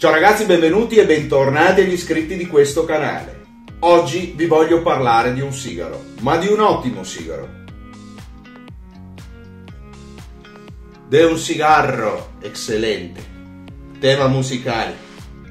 Ciao ragazzi, benvenuti e bentornati agli iscritti di questo canale. Oggi vi voglio parlare di un sigaro, ma di un ottimo sigaro. Di un cigarro eccellente. Tema musicale.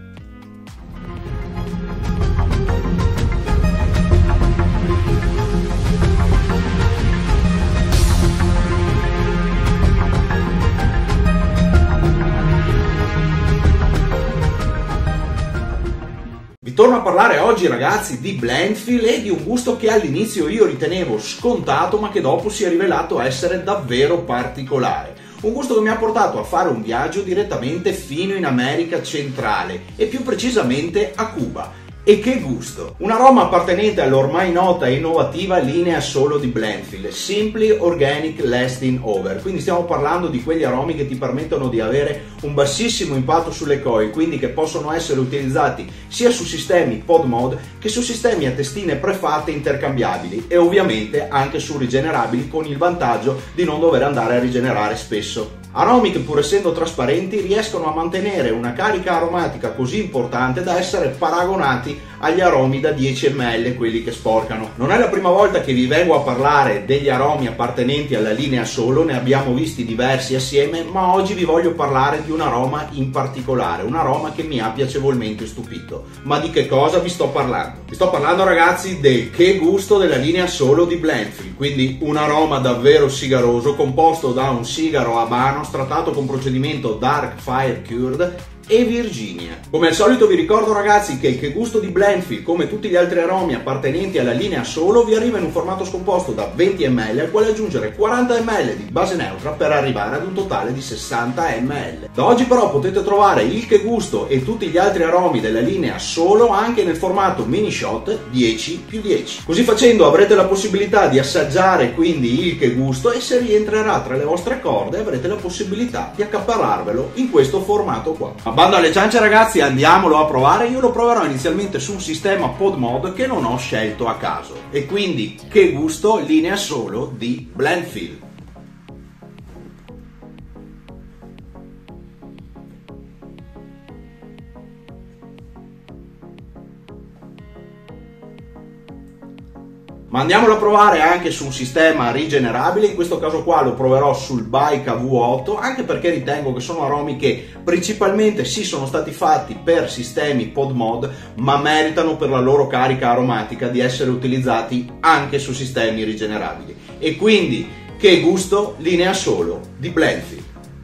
Vi torno a parlare oggi ragazzi di Blendfield e di un gusto che all'inizio io ritenevo scontato ma che dopo si è rivelato essere davvero particolare. Un gusto che mi ha portato a fare un viaggio direttamente fino in America centrale e più precisamente a Cuba. E che gusto! Un aroma appartenente all'ormai nota e innovativa linea solo di Blendfield, Simply Organic Lasting Over. Quindi stiamo parlando di quegli aromi che ti permettono di avere un bassissimo impatto sulle coil, quindi che possono essere utilizzati sia su sistemi pod mod che su sistemi a testine prefatte intercambiabili e ovviamente anche su rigenerabili, con il vantaggio di non dover andare a rigenerare spesso. Aromi che pur essendo trasparenti riescono a mantenere una carica aromatica così importante da essere paragonati agli aromi da 10 ml, quelli che sporcano. Non è la prima volta che vi vengo a parlare degli aromi appartenenti alla linea solo, ne abbiamo visti diversi assieme, ma oggi vi voglio parlare di un aroma in particolare, un aroma che mi ha piacevolmente stupito. Ma di che cosa vi sto parlando? Vi sto parlando ragazzi del Che Gusto della linea solo di Blendfield, quindi un aroma davvero sigaroso composto da un sigaro habano trattato con procedimento Dark Fire Cured e Virginia. Come al solito vi ricordo ragazzi che il Che Gusto di Blendfield, come tutti gli altri aromi appartenenti alla linea solo, vi arriva in un formato scomposto da 20 ml al quale aggiungere 40 ml di base neutra per arrivare ad un totale di 60 ml. Da oggi però potete trovare il Che Gusto e tutti gli altri aromi della linea solo anche nel formato mini shot 10+10. Così facendo avrete la possibilità di assaggiare quindi il Che Gusto e se rientrerà tra le vostre corde avrete la possibilità di accaparrarvelo in questo formato qua. Bando alle ciance ragazzi, andiamolo a provare. Io lo proverò inizialmente su un sistema pod mod che non ho scelto a caso. E quindi Che Gusto linea solo di Blendfield. Ma andiamolo a provare anche su un sistema rigenerabile, in questo caso qua lo proverò sul Baika V8, anche perché ritengo che sono aromi che principalmente sì sono stati fatti per sistemi pod mod, ma meritano per la loro carica aromatica di essere utilizzati anche su sistemi rigenerabili. E quindi Che Gusto linea solo di Blendfield.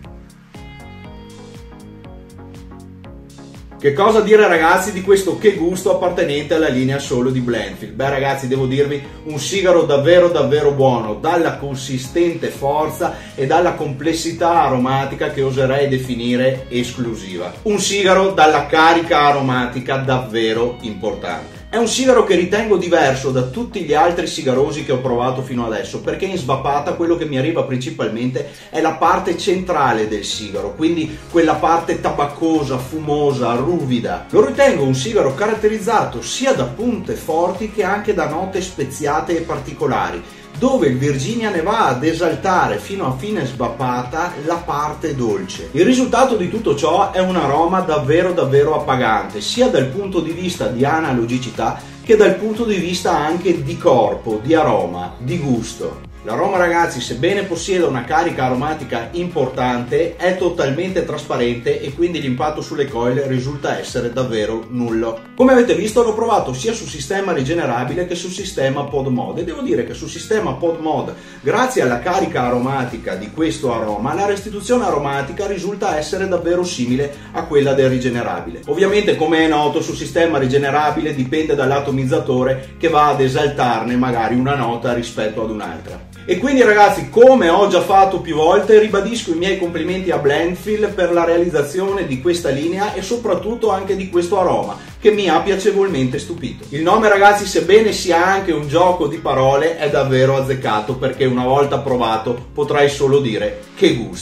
Che cosa dire ragazzi di questo Che Gusto appartenente alla linea solo di Blendfield? Beh ragazzi, devo dirvi un sigaro davvero buono, dalla consistente forza e dalla complessità aromatica che oserei definire esclusiva. Un sigaro dalla carica aromatica davvero importante. È un sigaro che ritengo diverso da tutti gli altri sigarosi che ho provato fino adesso, perché in svappata quello che mi arriva principalmente è la parte centrale del sigaro, quindi quella parte tabaccosa, fumosa, ruvida. Lo ritengo un sigaro caratterizzato sia da punte forti che anche da note speziate e particolari, dove il Virginia ne va ad esaltare fino a fine svappata la parte dolce. Il risultato di tutto ciò è un aroma davvero appagante, sia dal punto di vista di analogicità che dal punto di vista anche di corpo, di aroma, di gusto. L'aroma ragazzi, sebbene possieda una carica aromatica importante, è totalmente trasparente e quindi l'impatto sulle coil risulta essere davvero nullo. Come avete visto l'ho provato sia su sistema rigenerabile che su sistema pod mod e devo dire che su sistema pod mod, grazie alla carica aromatica di questo aroma, la restituzione aromatica risulta essere davvero simile a quella del rigenerabile. Ovviamente, come è noto, su sistema rigenerabile dipende dall'atomizzatore che va ad esaltarne magari una nota rispetto ad un'altra. E quindi ragazzi, come ho già fatto più volte, ribadisco i miei complimenti a Blendfield per la realizzazione di questa linea e soprattutto anche di questo aroma che mi ha piacevolmente stupito. Il nome ragazzi, sebbene sia anche un gioco di parole, è davvero azzeccato perché una volta provato potrai solo dire che gusto.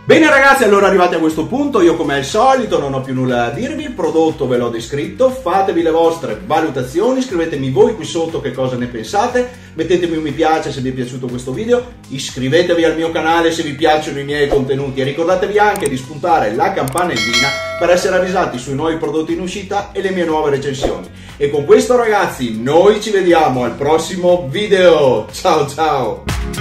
Bene ragazzi, allora arrivati a questo punto, io come al solito non ho più nulla da dirvi, il prodotto ve l'ho descritto, fatevi le vostre valutazioni, scrivetemi voi qui sotto che cosa ne pensate, mettetemi un mi piace se vi è piaciuto questo video, iscrivetevi al mio canale se vi piacciono i miei contenuti e ricordatevi anche di spuntare la campanellina per essere avvisati sui nuovi prodotti in uscita e le mie nuove recensioni. E con questo ragazzi, noi ci vediamo al prossimo video, ciao ciao!